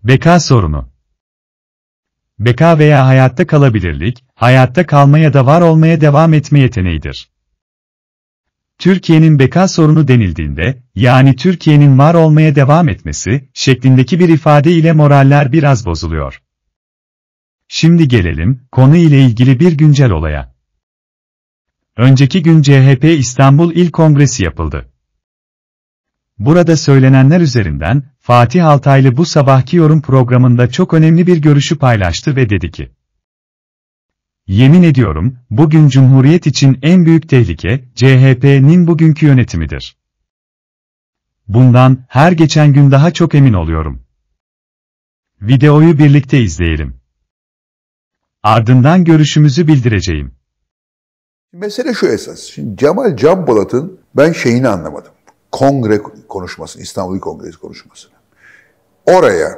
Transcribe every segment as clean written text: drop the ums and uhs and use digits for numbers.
Beka sorunu. Beka veya hayatta kalabilirlik, hayatta kalma ya da var olmaya devam etme yeteneğidir. Türkiye'nin beka sorunu denildiğinde, yani Türkiye'nin var olmaya devam etmesi, şeklindeki bir ifade ile moraller biraz bozuluyor. Şimdi gelelim, konu ile ilgili bir güncel olaya. Önceki gün CHP İstanbul İl Kongresi yapıldı. Burada söylenenler üzerinden, Fatih Altaylı bu sabahki yorum programında çok önemli bir görüşü paylaştı ve dedi ki, "Yemin ediyorum, bugün Cumhuriyet için en büyük tehlike, CHP'nin bugünkü yönetimidir. Bundan, her geçen gün daha çok emin oluyorum." Videoyu birlikte izleyelim. Ardından görüşümüzü bildireceğim. Mesele şu esas. Şimdi Cemal Can Polat'ın ben şeyini anlamadım. Kongre konuşmasını, İstanbul İl Kongresi konuşmasını. Oraya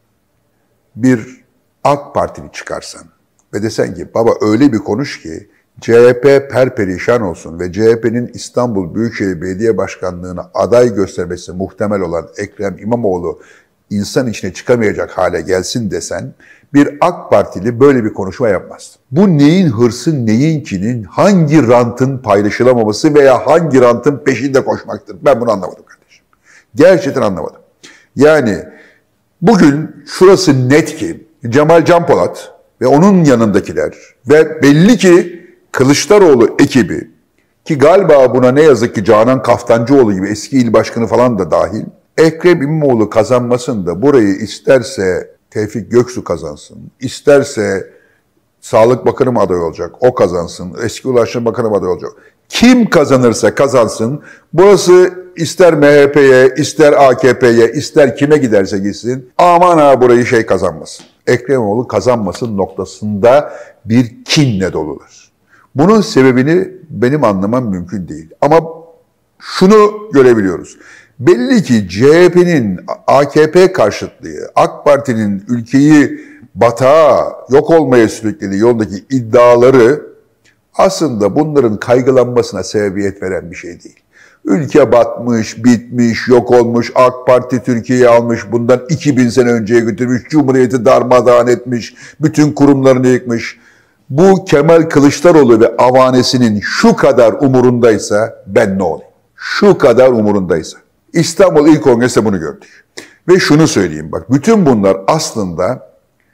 bir AK Partili çıkarsan ve desen ki baba öyle bir konuş ki CHP perperişan olsun ve CHP'nin İstanbul Büyükşehir Belediye Başkanlığı'na aday göstermesi muhtemel olan Ekrem İmamoğlu insan içine çıkamayacak hale gelsin desen bir AK Partili böyle bir konuşma yapmaz. Bu neyin hırsı, neyin kinin, hangi rantın paylaşılamaması veya hangi rantın peşinde koşmaktır? Ben bunu anlamadım kardeşim. Gerçekten anlamadım. Yani bugün şurası net ki Cemal Can Polat ve onun yanındakiler ve belli ki Kılıçdaroğlu ekibi ki galiba buna ne yazık ki Canan Kaftancıoğlu gibi eski il başkanı falan da dahil Ekrem İmamoğlu kazanmasın da burayı isterse Tevfik Göksu kazansın, isterse Sağlık Bakanı mı aday olacak, o kazansın, eski Ulaştırma Bakanı mı aday olacak. Kim kazanırsa kazansın, burası ister MHP'ye, ister AKP'ye, ister kime giderse gitsin, aman ha burayı şey kazanmasın. Ekrem İmamoğlu kazanmasın noktasında bir kinle dolular. Bunun sebebini benim anlamam mümkün değil. Ama şunu görebiliyoruz. Belli ki CHP'nin AKP karşıtlığı, AK Parti'nin ülkeyi batağa, yok olmaya sürüklediği yoldaki iddiaları aslında bunların kaygılanmasına sebebiyet veren bir şey değil. Ülke batmış, bitmiş, yok olmuş, AK Parti Türkiye'yi almış, bundan 2000 sene önceye götürmüş, Cumhuriyeti darmadağın etmiş, bütün kurumlarını yıkmış. Bu Kemal Kılıçdaroğlu ve avanesinin şu kadar umurundaysa ben ne olayım? Şu kadar umurundaysa. İstanbul İl Kongresi'nde bunu gördük. Ve şunu söyleyeyim bak, bütün bunlar aslında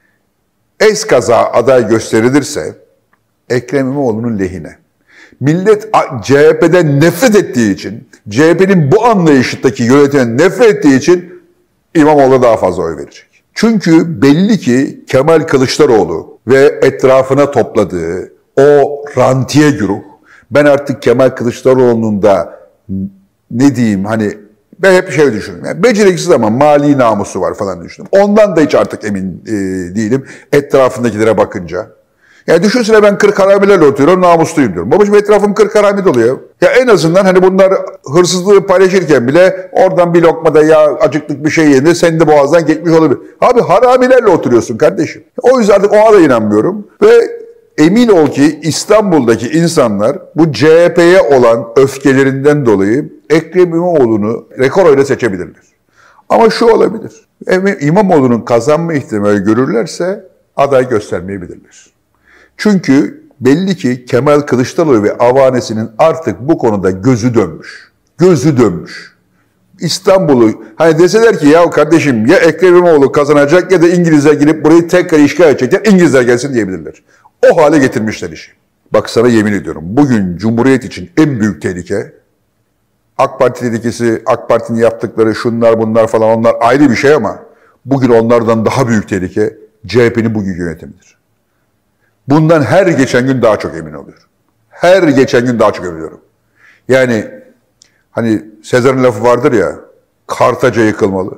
eskaza aday gösterilirse Ekrem İmamoğlu'nun lehine. Millet CHP'den nefret ettiği için, CHP'nin bu anlayıştaki yönetiminden nefret ettiği için İmamoğlu'na daha fazla oy verecek. Çünkü belli ki Kemal Kılıçdaroğlu ve etrafına topladığı o rantiye güruh, ben artık Kemal Kılıçdaroğlu'nun da ne diyeyim hani ben hep şey düşünüyorum. Yani beceriksiz ama mali namusu var falan düşünüyorum. Ondan da hiç artık emin değilim etrafındakilere bakınca. Yani düşünsene ben 40 haramilerle oturuyorum namusluyum diyorum. Babacığım etrafım 40 harami doluyor. Ya en azından hani bunlar hırsızlığı paylaşırken bile oradan bir lokmada ya acıklık bir şey yedi senin de boğazdan geçmiş olabilir. Abi haramilerle oturuyorsun kardeşim. O yüzden artık ona da inanmıyorum. Ve emin ol ki İstanbul'daki insanlar bu CHP'ye olan öfkelerinden dolayı Ekrem İmamoğlu'nu rekor oyla seçebilirler. Ama şu olabilir. İmamoğlu'nun kazanma ihtimali görürlerse aday göstermeyebilirler. Çünkü belli ki Kemal Kılıçdaroğlu ve avanesinin artık bu konuda gözü dönmüş. Gözü dönmüş. İstanbul'u hani deseler ki ya kardeşim ya Ekrem İmamoğlu kazanacak ya da İngilizler gelip burayı tekrar işgal edecekler, İngilizler gelsin diyebilirler. O hale getirmişler işi. Bak sana yemin ediyorum bugün Cumhuriyet için en büyük tehlike AK Parti tehlikesi, AK Parti'nin yaptıkları şunlar bunlar falan onlar ayrı bir şey ama bugün onlardan daha büyük tehlike CHP'nin bugünkü yönetimidir. Bundan her geçen gün daha çok emin oluyorum. Her geçen gün daha çok emin oluyorum. Yani hani Sezar'ın lafı vardır ya, Kartaca yıkılmalı.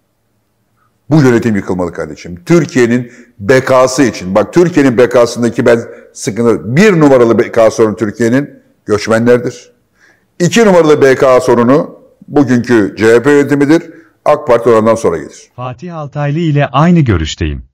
Bu yönetim yıkılmalı kardeşim. Türkiye'nin bekası için. Bak Türkiye'nin bekasındaki ben sıkıntı. Bir numaralı beka sorunu Türkiye'nin göçmenlerdir. 2 numaralı beka sorunu bugünkü CHP yönetimidir. AK Parti ondan sonra gelir. Fatih Altaylı ile aynı görüşteyim.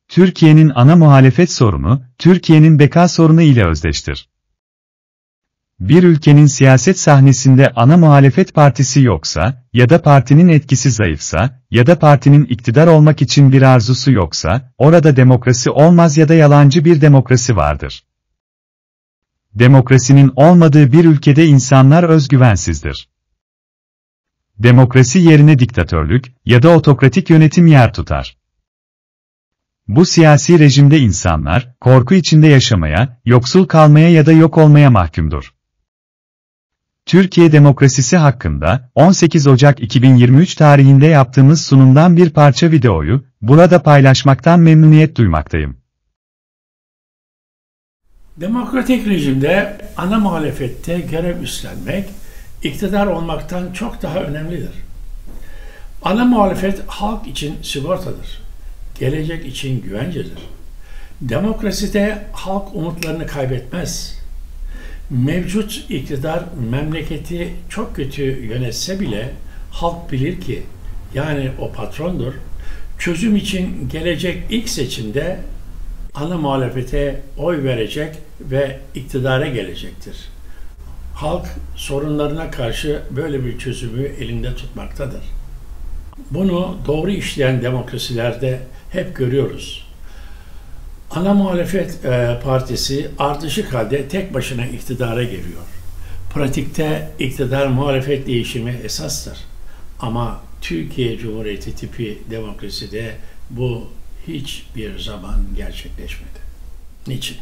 Türkiye'nin ana muhalefet sorunu, Türkiye'nin beka sorunu ile özdeştir. Bir ülkenin siyaset sahnesinde ana muhalefet partisi yoksa, ya da partinin etkisi zayıfsa, ya da partinin iktidar olmak için bir arzusu yoksa, orada demokrasi olmaz ya da yalancı bir demokrasi vardır. Demokrasinin olmadığı bir ülkede insanlar özgüvensizdir. Demokrasi yerine diktatörlük ya da otokratik yönetim yer tutar. Bu siyasi rejimde insanlar, korku içinde yaşamaya, yoksul kalmaya ya da yok olmaya mahkumdur. Türkiye demokrasisi hakkında, 18 Ocak 2023 tarihinde yaptığımız sunumdan bir parça videoyu, burada paylaşmaktan memnuniyet duymaktayım. Demokratik rejimde ana muhalefette görev üstlenmek, iktidar olmaktan çok daha önemlidir. Ana muhalefet halk için sigortadır. Gelecek için güvencedir. Demokraside halk umutlarını kaybetmez. Mevcut iktidar memleketi çok kötü yönetse bile halk bilir ki, yani o patrondur, çözüm için gelecek ilk seçimde ana muhalefete oy verecek ve iktidara gelecektir. Halk sorunlarına karşı böyle bir çözümü elinde tutmaktadır. Bunu doğru işleyen demokrasilerde hep görüyoruz. Ana muhalefet partisi ardışık halde tek başına iktidara geliyor. Pratikte iktidar muhalefet değişimi esastır. Ama Türkiye Cumhuriyeti tipi demokraside bu hiçbir zaman gerçekleşmedi. Niçin?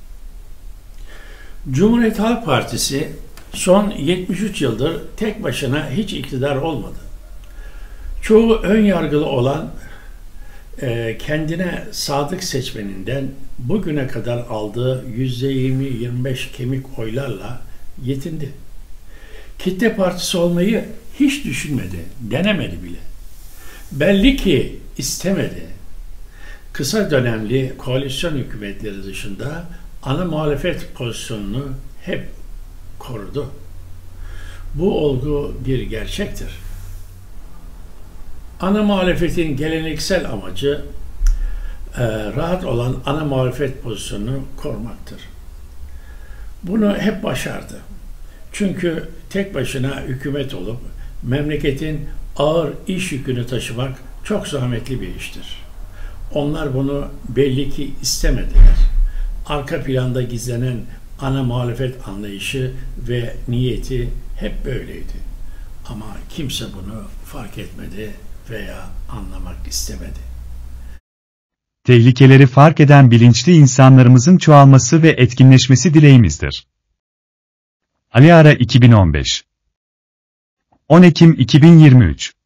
Cumhuriyet Halk Partisi son 73 yıldır tek başına hiç iktidar olmadı. Çoğu ön yargılı olan kendine sadık seçmeninden bugüne kadar aldığı %20-25 kemik oylarla yetindi. Kitle partisi olmayı hiç düşünmedi, denemedi bile. Belli ki istemedi. Kısa dönemli koalisyon hükümetleri dışında ana muhalefet pozisyonunu hep korudu. Bu olgu bir gerçektir. Ana muhalefetin geleneksel amacı rahat olan ana muhalefet pozisyonunu korumaktır. Bunu hep başardı. Çünkü tek başına hükümet olup memleketin ağır iş yükünü taşımak çok zahmetli bir iştir. Onlar bunu belli ki istemediler. Arka planda gizlenen ana muhalefet anlayışı ve niyeti hep böyleydi. Ama kimse bunu fark etmedi veya anlamak istemedi. Tehlikeleri fark eden bilinçli insanlarımızın çoğalması ve etkinleşmesi dileğimizdir. Ali Ara 2015 10 Ekim 2023